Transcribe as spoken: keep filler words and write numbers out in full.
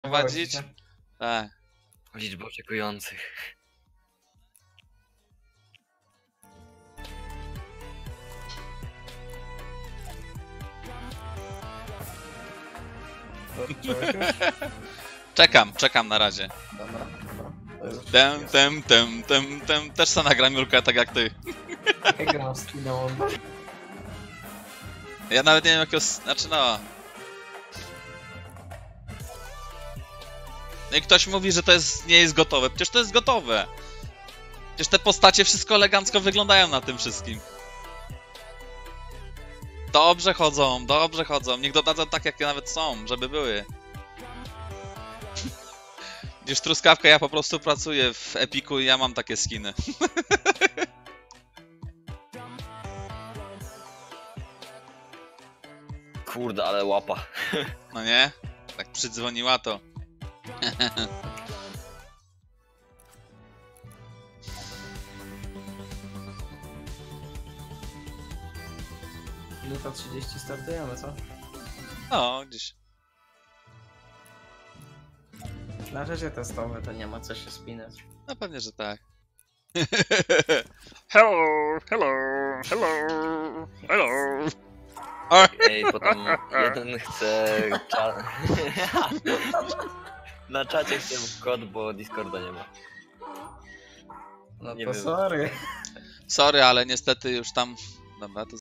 prowadzić? Tak. Liczba oczekujących. Czekam, czekam na razie. Dobra, dobra. Tem, tem, tem, tem, tem. Też se nagram Julkę tak jak ty. Jak gram z Kiną? Ja nawet nie wiem jakiego... Znaczy no... No i ktoś mówi, że to jest, nie jest gotowe. Przecież to jest gotowe. Przecież te postacie wszystko elegancko wyglądają na tym wszystkim. Dobrze chodzą, dobrze chodzą. Niech dodadzą tak, jakie nawet są, żeby były. Gdzieś truskawka, ja po prostu pracuję w Epiku i ja mam takie skiny. Kurde, ale łapa. No nie? Tak przydzwoniła to. Minuta trzydzieści startujemy, co? No, gdzieś. Na razie testowe, to nie ma co się spinać. No pewnie, że tak. Hello, hello, hello, hello. Ej, potem jeden chce... Cza... Na czacie chcę kod, bo Discorda nie ma. No Nie to wiem. sorry. Sorry, ale niestety już tam... Dobra, to